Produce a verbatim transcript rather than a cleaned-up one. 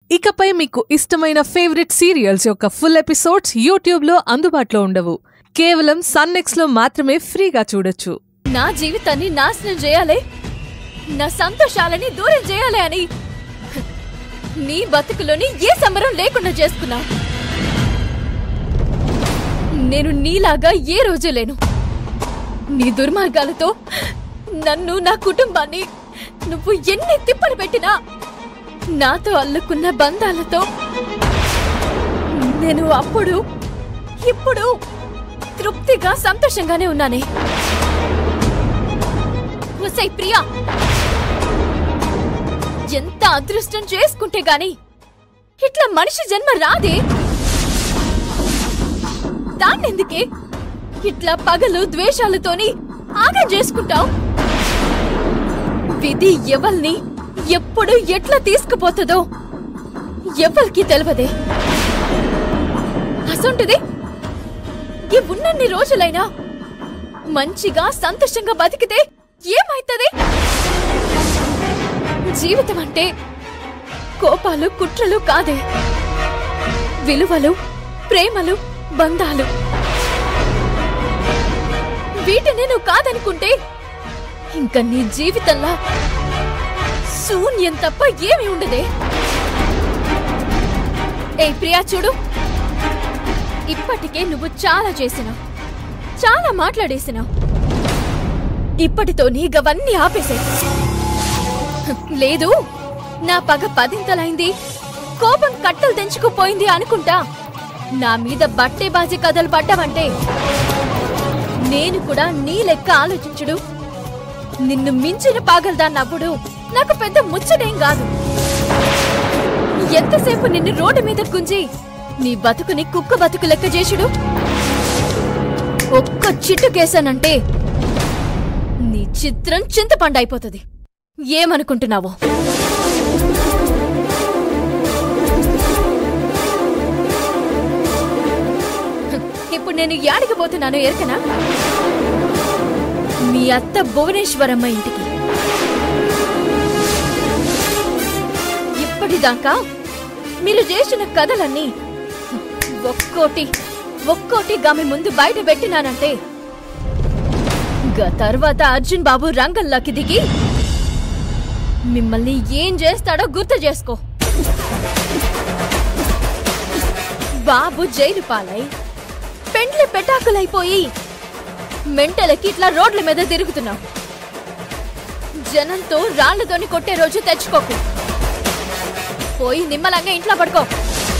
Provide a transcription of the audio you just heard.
ఇకపై మీకు ఇష్టమైన ఫేవరెట్ సీరియల్స్ యొక్క ఫుల్ ఎపిసోడ్స్ యూట్యూబ్లో అందుబాటులో ఉండవు. కేవలం సన్నెక్స్లో మాత్రమే ఫ్రీగా చూడొచ్చు. నా జీవితాన్ని నాశనం చేయాలి, నా సంతోషాలని దూరం చేయాలి అని నీ బతుకులోని ఏ సంబరం లేకుండా చేసుకున్నా. నేను నీలాగా ఏ రోజు లేను. నీ దుర్మార్గాలతో నన్ను, నా కుటుంబాన్ని నువ్వు ఎన్ని తిప్పలు పెట్టినా నాతో అల్లుకున్న బంధాలతో నేను అప్పుడు ఇప్పుడు తృప్తిగా సంతోషంగానే ఉన్నానే. ఒసై ప్రియా, ఎంత అదృష్టం చేసుకుంటే గాని ఇట్లా మనిషి జన్మ రాదే. దాన్నెందుకే ఇట్లా పగలు ద్వేషాలతోని ఆగం చేసుకుంటావు? విధి ఎవల్ని ఎప్పుడు ఎట్లా తీసుకుపోతుందో ఎవరికి తెలియదే. అసొంటిది ఈ ఉన్నన్ని రోజులైనా మంచిగా సంతోషంగా బతికితే ఏమైతుంది? జీవితం అంటే కోపాలు కుట్రలు కాదే, విలువలు, ప్రేమలు, బంధాలు. వీటిని నువ్వు కాదనుకుంటే ఇంకా నీ జీవితంలో శూన్యం తప్ప ఏమీ ఉండదే. ఏ ప్రియా చూడు, ఇప్పటికే నువ్వు చాలా చేసినావు, చాలా మాట్లాడేసినావు. ఇప్పటితో నీ గవన్నీ ఆపేసే. లేదు, నా పగ పదింతలైంది, కోపం కట్టలు తెంచుకుపోయింది అనుకుంటా నా మీద బట్టే బాజీ కథలు పడ్డావంటే నేను కూడా నీ లెక్క ఆలోచించుడు. నిన్ను మించిన పాగలదాన్నప్పుడు నాకు పెద్ద ముచ్చటేం కాదు. ఎంతసేపు నిన్ను రోడ్డు మీద గుంజి నీ బతుకుని కుక్క బతుకు లెక్క చేసుడు. ఒక్క చిట్టు కేసానంటే నీ చిత్రం చింతపండు అయిపోతుంది. ఏమనుకుంటున్నావో? ఇప్పుడు నేను యాడికి పోతున్నాను ఎరకనా? మీ అత్త భువనేశ్వరమ్మ ఇంటికి. ఇప్పటిదాకా మీరు చేసిన కథలన్నీ ఒక్కోటి ఒక్కోటి గామి ముందు బయట పెట్టినానంటే గా తర్వాత అర్జున్ బాబు రంగంలోకి దిగి మిమ్మల్ని ఏం చేస్తాడో గుర్తు చేసుకో. బాబు జైలు పాలై పెండ్లి పెటాకులైపోయి మెంటలకి ఇట్లా రోడ్ల మీద తిరుగుతున్నావు. జనంతో రాళ్లతోని కొట్టే రోజు తెచ్చుకోకు. పోయి నిమ్మలంగా ఇంట్లో పడుకో.